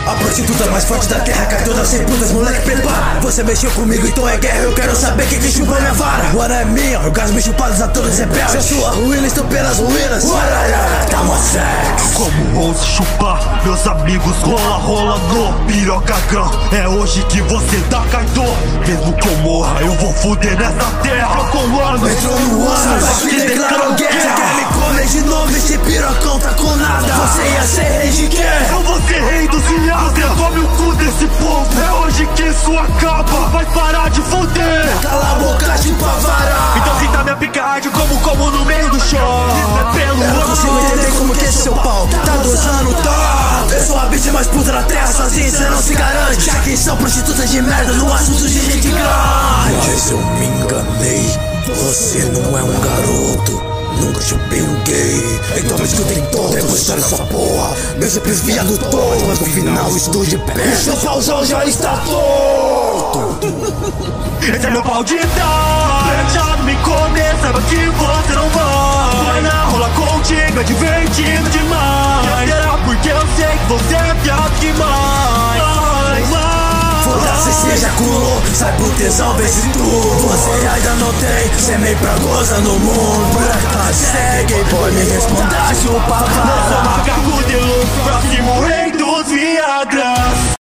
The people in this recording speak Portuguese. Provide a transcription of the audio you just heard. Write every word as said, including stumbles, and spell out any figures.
A prostituta mais forte da terra cai todas sem putas, moleque, prepara. Você mexeu comigo, então é guerra, eu quero saber quem que chupou minha vara. Agora é minha, orgasmos chupados a todos rebeldes. Se a sua ruína estou pelas ruínas, tá mó sexo. Como ouço chupar, meus amigos rola, rola no pirocagão. É hoje que você dá caidor. Mesmo que eu morra, eu vou fuder nessa terra com anos. Entrou no ano, só que declarou guerra. Você quer me comer de novo, esse pirocão tá com nada. Você ia ser rei de quê? Eu vou ser rei dos viados. Você come o cu desse povo. É hoje que isso acaba. Vai parar de fuder. Cala a boca, chupa vara. Então sinta minha pica hard como como no meio do show. Isso é pelo Eu não consigo entender como que esse seu pau tá dosando top. Eu sou a bitch mais puta da terra, sozinho cê não se garante. Já que são prostitutas de merda no assunto de gente grande. Mas eu me enganei, você não é um garoto. Nunca chupei um gay, então me escutem todos. Demonstrar essa porra, meu simples viado todo. Mas no final estou de pé, seu pauzão já está torto. Esse é meu pau de dar. Já me comer, saiba que você não vai. Vai na rola contigo, é divertido demais. Será porque eu sei que você é viado demais. Foda-se se ejaculou, sai pro tesão, vence tudo. Você ainda não tem semente pra gozar no mundo. Por acaso segue, pode me responder, chupa vara. Sou macaco de luz, próximo rei dos viados.